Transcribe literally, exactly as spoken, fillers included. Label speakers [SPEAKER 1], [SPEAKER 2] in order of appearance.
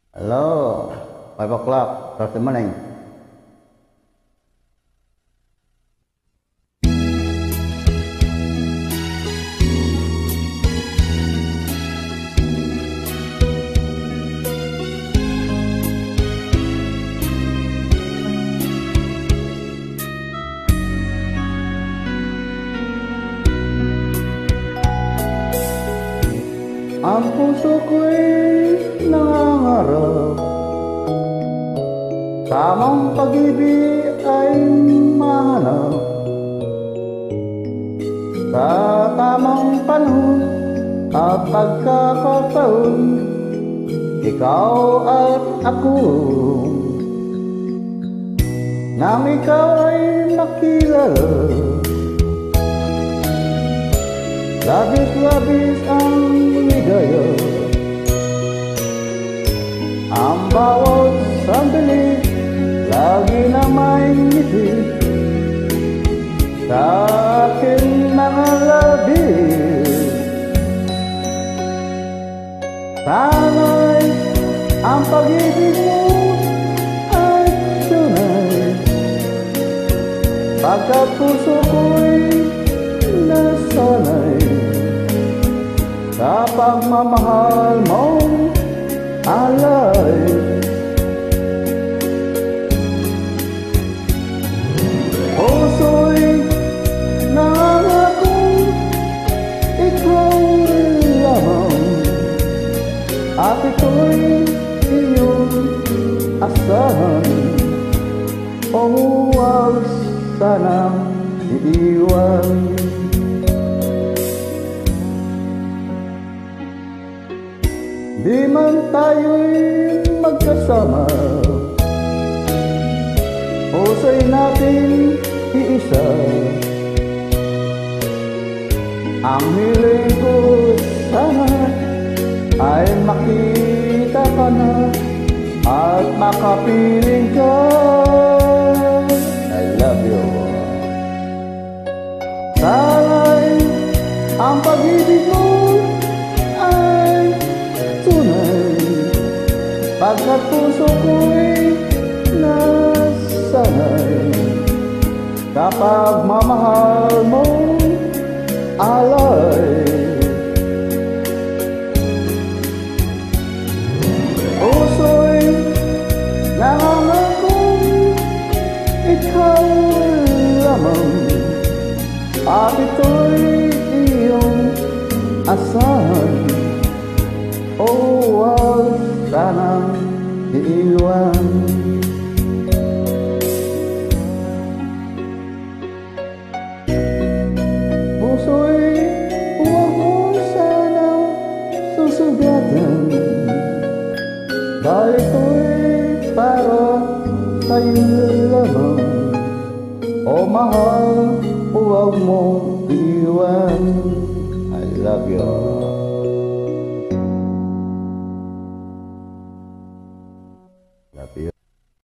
[SPEAKER 1] Hello, five o'clock, Thursday morning. Ang puso ko'y nangangarap, tamang pag-ibig ay mahanap. Sa tamang panahon at pagkakataon, ikaw at ako. Nang ikaw ay makilala, labis-labis ang ligaya. Ang bawat sandali lagi na may ngiti sa aking mga labi. Sana'y ang pag-ibig mo ay tunay, pagkat puso ko'y nasanay sa pagmamahal mong alay. Puso'y nangangakong ikaw lamang, at ito'y iyong asahan. O huwag sanang iiwan. Di man tayo'y magkasama, puso'y natin iisa. Ang hiling ko sana ay makita ka na at makapiling ka. I love you. Sana'y ang pag-ibig mo ay tunay, pagkat puso ko'y nasanay sa pagmamahal mong alay. Puso'y nangangakong ikaw lamang, at ito'y iyong asahan. O huwag sanang iiwan. Puso'y huwag mo sanang susugatan, dahil ito'y para sa'yo lamang. O mahal, huwag mong iwan. I love you.